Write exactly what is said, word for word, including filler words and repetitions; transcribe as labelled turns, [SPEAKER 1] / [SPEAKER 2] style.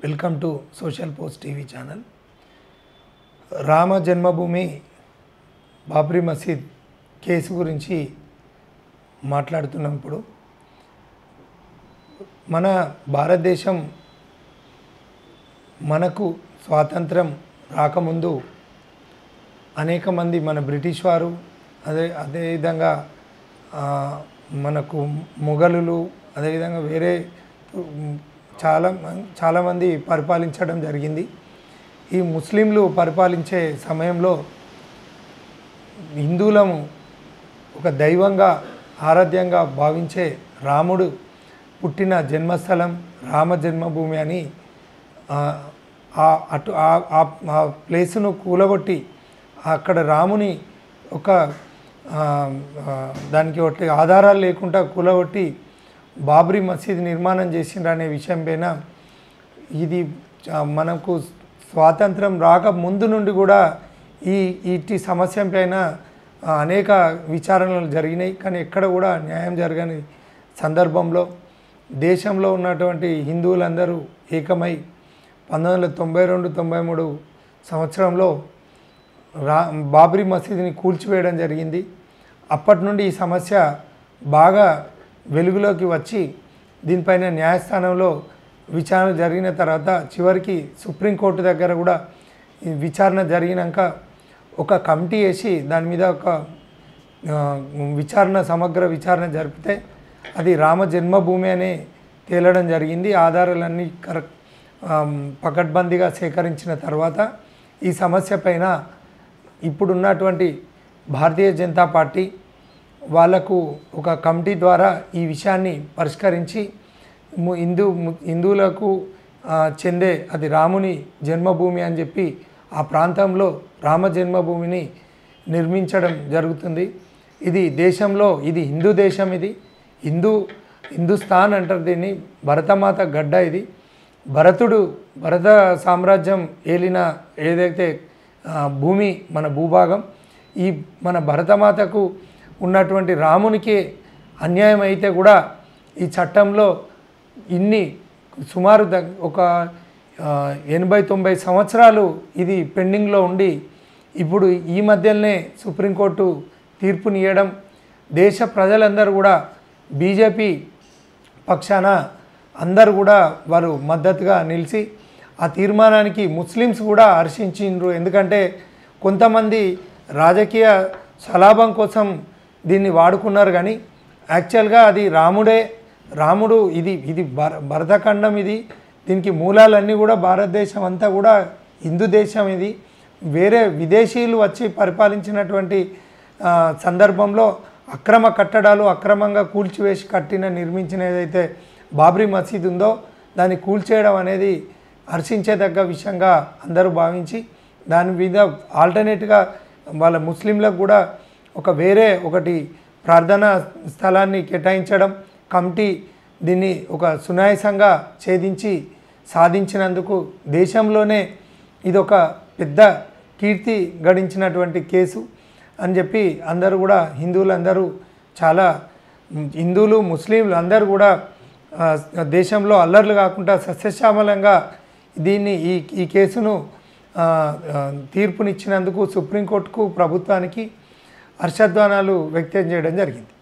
[SPEAKER 1] Welcome to social post TV channel. Rama Janmabhoomi Babri Masjid case గురించి మాట్లాడుతున్నప్పుడు మన భారతదేశం మనకు స్వాతంత్రం రాకముందు అనేక మంది మన బ్రిటిష్ వారు అదే అదేవిధంగా మనకు మొఘలులు అదేవిధంగా వేరే చాలా చాలామంది పరిపాలించడం జరిగింది. ఈ ముస్లింలు పరిపాలించే సమయంలో హిందువులము ఒక దైవంగా ఆరాధ్యంగా భావించే రాముడు పుట్టిన జన్మస్థలం రామ జన్మభూమి అని అటు ఆ ప్లేసును కూలగొట్టి అక్కడ రాముని ఒక దానికి ఒకటి ఆధారాలు లేకుండా కూలగొట్టి బాబ్రీ మసీద్ నిర్మాణం చేసిండ్రు అనే విషయం పైన ఇది మనకు స్వాతంత్రం రాక ముందు నుండి కూడా ఈ ఇట్టి సమస్య పైన అనేక విచారణలు జరిగినాయి. కానీ ఎక్కడ కూడా న్యాయం జరగని సందర్భంలో దేశంలో ఉన్నటువంటి హిందువులందరూ ఏకమై పంతొమ్మిది వందల తొంభై రెండు తొంభై మూడు సంవత్సరంలో రా బాబ్రీ మసీదుని కూల్చివేయడం జరిగింది. అప్పటి నుండి ఈ సమస్య బాగా వెలుగులోకి వచ్చి దీనిపైన న్యాయస్థానంలో విచారణ జరిగిన తర్వాత చివరికి సుప్రీంకోర్టు దగ్గర కూడా విచారణ జరిగినాక ఒక కమిటీ వేసి దాని మీద ఒక విచారణ సమగ్ర విచారణ జరిపితే అది రామ జన్మభూమి అనే తేలడం జరిగింది. ఆధారాలన్నీ కరెక్ట్ పకడ్బందీగా సేకరించిన తర్వాత ఈ సమస్య పైన ఇప్పుడున్నటువంటి భారతీయ జనతా పార్టీ వాళ్లకు ఒక కమిటీ ద్వారా ఈ విషయాన్ని పరిష్కరించి హిందూ హిందువులకు చెందే అది రాముని జన్మభూమి అని చెప్పి ఆ ప్రాంతంలో రామ జన్మభూమిని నిర్మించడం జరుగుతుంది. ఇది దేశంలో ఇది హిందూ దేశం, ఇది హిందూ హిందుస్థాన్ అంటారు దీన్ని. భరతమాత గడ్డ ఇది. భరతుడు భరత సామ్రాజ్యం ఏలిన ఏదైతే భూమి మన భూభాగం, ఈ మన భరతమాతకు ఉన్నటువంటి రామునికి అన్యాయం అయితే కూడా ఈ చట్టంలో ఇన్ని సుమారు ఒక ఎనభై తొంభై సంవత్సరాలు ఇది పెండింగ్లో ఉండి ఇప్పుడు ఈ మధ్యలోనే సుప్రీంకోర్టు తీర్పునియడం దేశ ప్రజలందరూ కూడా బీజేపీ పక్షాన అందరూ కూడా వారు మద్దతుగా నిలిచి ఆ తీర్మానానికి ముస్లిమ్స్ కూడా హర్షించిండ్రు. ఎందుకంటే కొంతమంది రాజకీయ స్వలాభం కోసం దీన్ని వాడుకున్నారు, కానీ యాక్చువల్గా అది రాముడే రాముడు ఇది ఇది భర భరతఖండం ఇది. దీనికి మూలాలన్నీ కూడా భారతదేశం అంతా కూడా హిందూ దేశం. ఇది వేరే విదేశీయులు వచ్చి పరిపాలించినటువంటి సందర్భంలో అక్రమ కట్టడాలు అక్రమంగా కూల్చివేసి కట్టిన నిర్మించిన ఏదైతే బాబ్రీ మసీద్ ఉందో దాన్ని కూల్చేయడం అనేది హర్షించేదగ్గ విషయంగా అందరూ భావించి దాని మీద ఆల్టర్నేట్గా వాళ్ళ ముస్లింలకు కూడా ఒక వేరే ఒకటి ప్రార్థనా స్థలాన్ని కేటాయించడం, కమిటీ దీన్ని ఒక సునాయాసంగా ఛేదించి సాధించినందుకు దేశంలోనే ఇదొక పెద్ద కీర్తి గడించినటువంటి కేసు అని చెప్పి అందరూ కూడా హిందువులందరూ చాలా హిందువులు ముస్లింలు అందరూ కూడా దేశంలో అల్లర్లు కాకుండా సస్యశ్యామలంగా దీన్ని ఈ ఈ కేసును తీర్పునిచ్చినందుకు సుప్రీంకోర్టుకు ప్రభుత్వానికి హర్షధ్వానాలు వ్యక్తం చేయడం జరిగింది.